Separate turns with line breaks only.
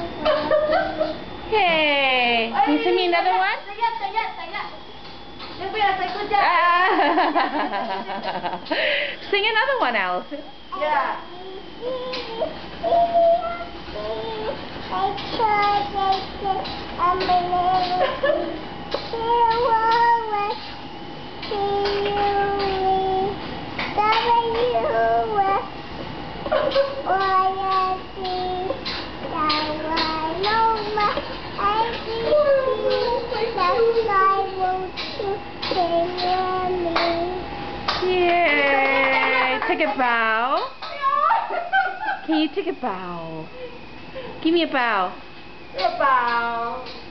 Hey, can you sing me another one? Sing another one, Allison.
Yeah.
Yay! Take a bow. Can you take a bow? Give me a bow.
A bow.